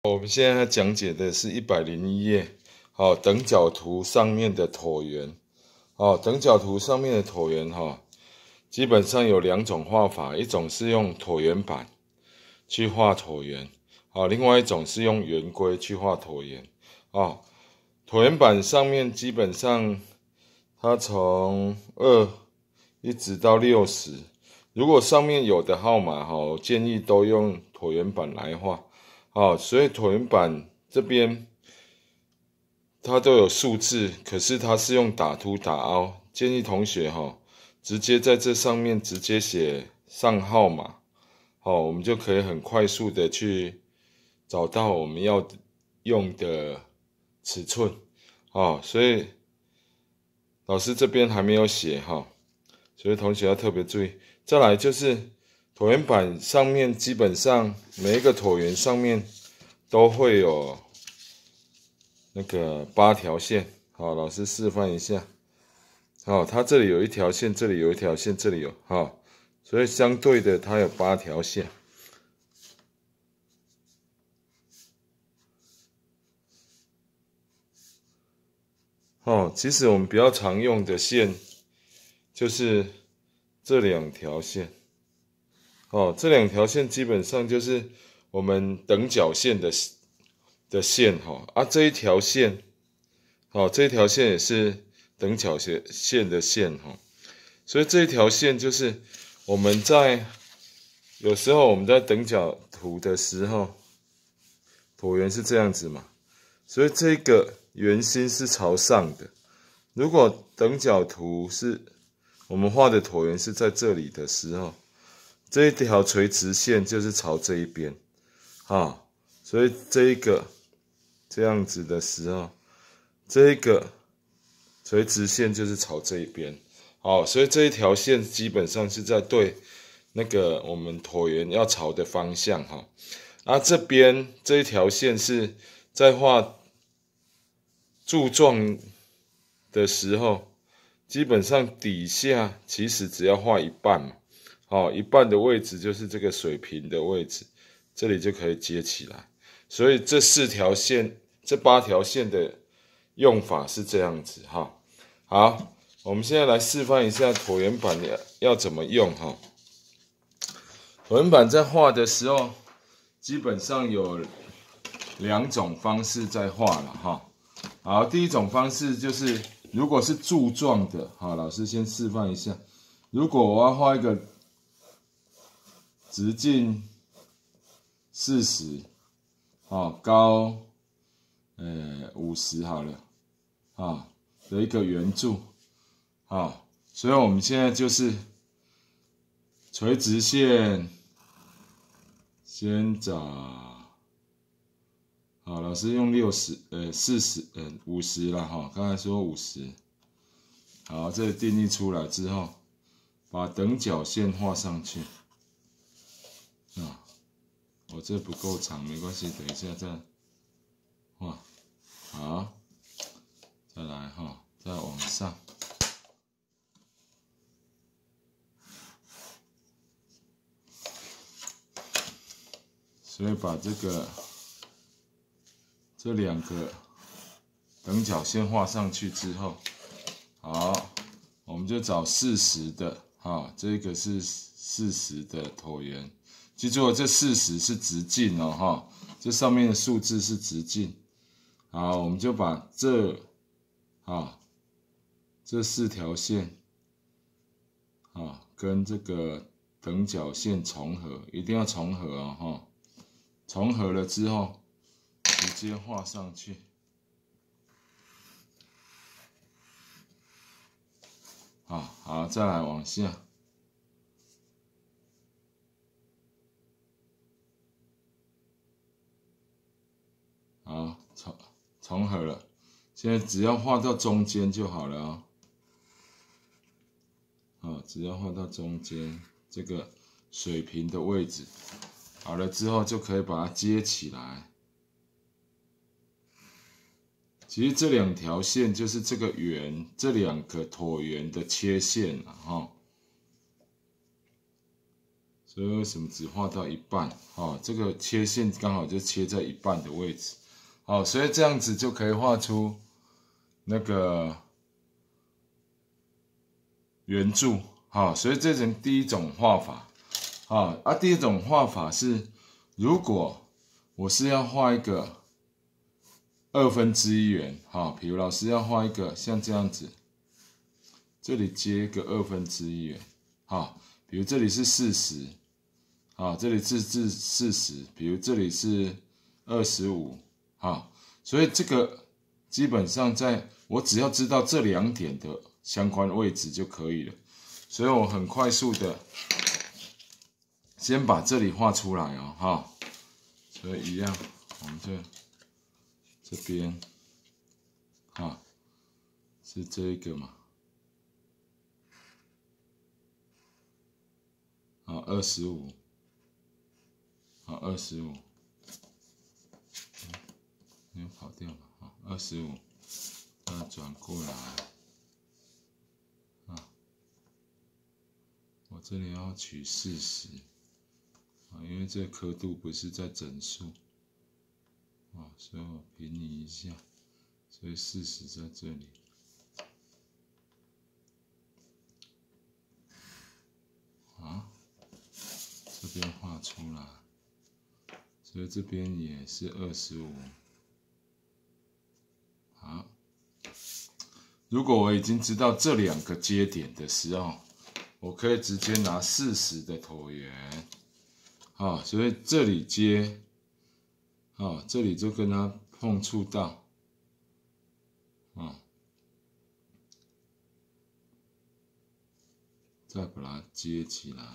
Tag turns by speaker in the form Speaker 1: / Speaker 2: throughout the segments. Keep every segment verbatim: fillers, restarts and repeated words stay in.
Speaker 1: 我们现在要讲解的是一百零一页，好，等角图上面的椭圆，好，等角图上面的椭圆哈，基本上有两种画法，一种是用椭圆板去画椭圆，好，另外一种是用圆规去画椭圆，哦，椭圆板上面基本上它从二一直到六十，如果上面有的号码哈，我建议都用椭圆板来画。好，所以椭圆板这边它都有数字，可是它是用打凸打凹，建议同学哈，直接在这上面直接写上号码，好，我们就可以很快速的去找到我们要用的尺寸，好，所以老师这边还没有写哈，所以同学要特别注意。再来就是椭圆板上面基本上每一个椭圆上面都会有那个八条线，好，老师示范一下。好，它这里有一条线，这里有一条线，这里有，好，所以相对的它有八条线。哦，其实我们比较常用的线就是这两条线。哦，这两条线基本上就是我们等角线的的线哈，啊这一条线，好，这一条线也是等角线线的线哈，所以这一条线就是我们在有时候我们在等角图的时候，椭圆是这样子嘛，所以这个圆心是朝上的。如果等角图是我们画的椭圆是在这里的时候，这一条垂直线就是朝这一边，啊，所以这一个这样子的时候，这一个垂直线就是朝这一边，好，所以这一条线基本上是在对那个我们椭圆要朝的方向哈。啊，这边这一条线是在画柱状的时候，基本上底下其实只要画一半嘛。好，一半的位置就是这个水平的位置，这里就可以接起来。所以这四条线，这八条线的用法是这样子哈。好，我们现在来示范一下椭圆板要怎么用哈。椭圆板在画的时候，基本上有两种方式在画了哈。好，第一种方式就是如果是柱状的，好，老师先示范一下。如果我要画一个直径四十，好，高呃五十好了，啊的一个圆柱，好，所以我们现在就是垂直线先找，好，老师用六十呃四十呃五十啦哈，刚才说五十，好，这个定义出来之后，把等角线画上去。啊，我这不够长，没关系，等一下再画。好，再来哈，再往上。所以把这个这两个等角线画上去之后，好，我们就找四十的，哈，这个是四十的椭圆。记住，这四十是直径哦，哈，这上面的数字是直径。好，我们就把这，啊，这四条线，啊，跟这个等角线重合，一定要重合哦，哈，重合了之后，直接画上去。啊，好，再来往下。好，重重合了，现在只要画到中间就好了哦。好，只要画到中间这个水平的位置，好了之后就可以把它接起来。其实这两条线就是这个圆，这两个椭圆的切线啊，哈。 所以为什么只画到一半？哦，这个切线刚好就切在一半的位置。哦，所以这样子就可以画出那个圆柱。好、哦，所以这是第一种画法。啊啊，第二种画法是，如果我是要画一个二分之一圆，好、哦，比如老师要画一个像这样子，这里接一个二分之一圆，好、哦，比如这里是四十，啊，这里是是四十，比如这里是二十五，好，所以这个基本上在我只要知道这两点的相关位置就可以了，所以我很快速的。先把这里画出来哦，哈，所以一样，我们就这边，哈，是这一个嘛，好，二十五，好，二十五，没有跑掉嘛，好，二十五，再转过来，啊，我这里要取四十。因为这个刻度不是在整数，啊，所以我平移一下，所以四十在这里，啊，这边画出来，所以这边也是二十五，好，如果我已经知道这两个接点的时候，我可以直接拿四十的椭圆。好，所以这里接，好，这里就跟它碰触到，啊，再把它接起来，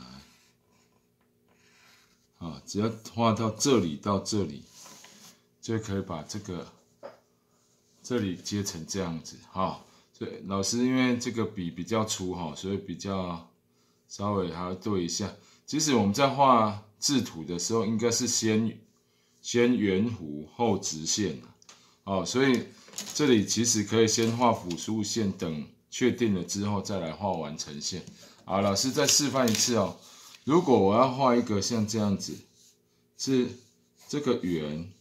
Speaker 1: 啊，只要画到这里到这里，就可以把这个这里接成这样子，哈。所以老师因为这个笔比较粗哈，所以比较稍微还要对一下。其实我们在画制图的时候，应该是先先圆弧后直线，哦，所以这里其实可以先画辅助线，等确定了之后再来画完成线。好，老师再示范一次哦。如果我要画一个像这样子，是这个圆，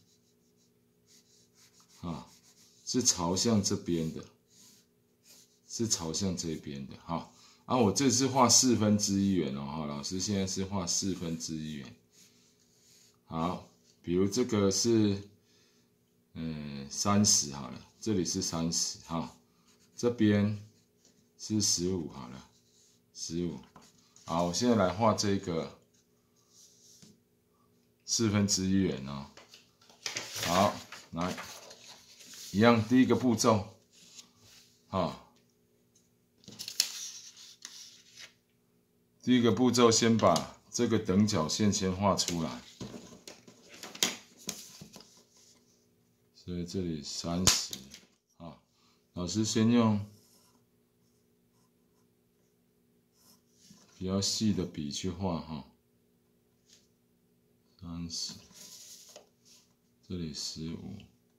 Speaker 1: 啊，是朝向这边的，是朝向这边的，哈。啊，我这是画四分之一圆哦，哈，老师现在是画四分之一圆。好，比如这个是，嗯，三十好了，这里是三十哈，这边是十五好了，十五。好，我现在来画这个四分之一圆哦。好，来，一样，第一个步骤，好。第一个步骤，先把这个等角线先画出来，所以这里三十，啊，老师先用比较细的笔去画哈，三十，这里十五，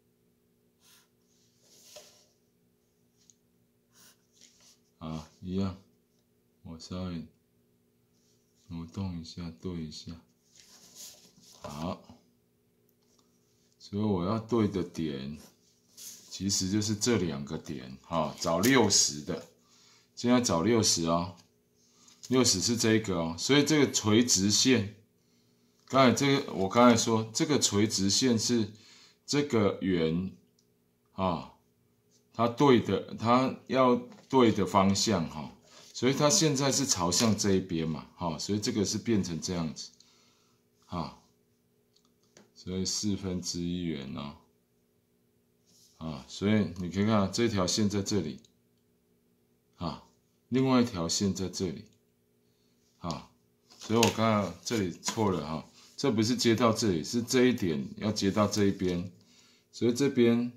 Speaker 1: 啊，一样，我稍微挪动一下，对一下，好，所以我要对的点，其实就是这两个点，哈，找六十的，现在找六十哦，六十是这个哦，所以这个垂直线，刚才这个我刚才说这个垂直线是这个圆，啊，它对的，它要对的方向哈。所以它现在是朝向这一边嘛，好，所以这个是变成这样子，好，所以四分之一圆哦，啊，所以你可以看这条线在这里，啊，另外一条线在这里，啊，所以我刚刚这里错了哈，这不是接到这里，是这一点要接到这一边，所以这边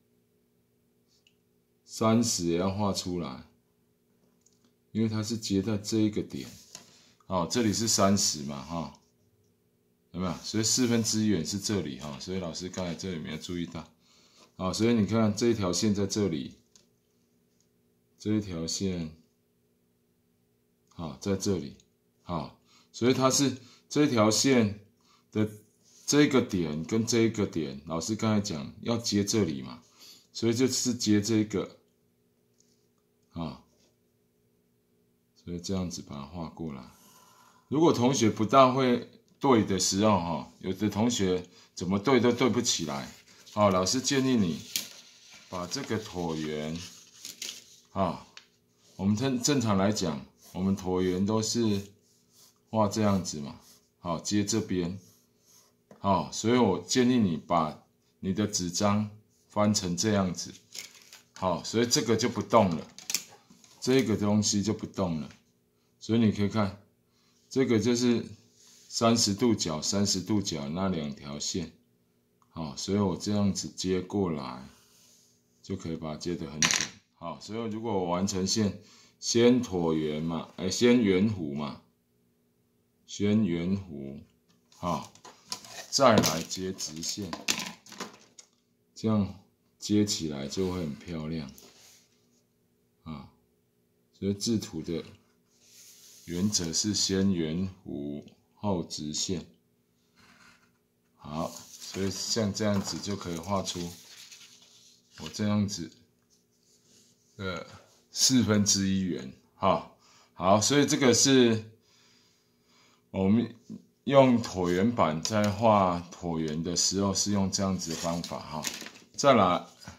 Speaker 1: 三十也要画出来。因为它是接在这一个点，哦，这里是三十嘛，哈、哦，有没有？所以四分之一圆是这里哈、哦，所以老师刚才这里没有注意到，好、哦，所以你看这一条线在这里，这一条线，好、哦，在这里，好、哦， 所以它是这条线的这个点跟这一个点，老师刚才讲要接这里嘛，所以就是接这个啊，所以这样子把它画过来。如果同学不大会对的时候哈，有的同学怎么对都对不起来，好，老师建议你把这个椭圆啊，我们正正常来讲，我们椭圆都是画这样子嘛，好，接这边，好，所以我建议你把你的纸张翻成这样子，好，所以这个就不动了，这个东西就不动了，所以你可以看，这个就是三十度角、三十度角那两条线，好，所以我这样子接过来，就可以把它接得很准。好，所以如果我完成线，先椭圆嘛，哎，先圆弧嘛，先圆弧，好，再来接直线，这样接起来就会很漂亮啊。所以制图的原则是先圆弧后直线，好，所以像这样子就可以画出我这样子的四分之一圆，好，好，所以这个是我们用椭圆板在画椭圆的时候是用这样子的方法哈。再来，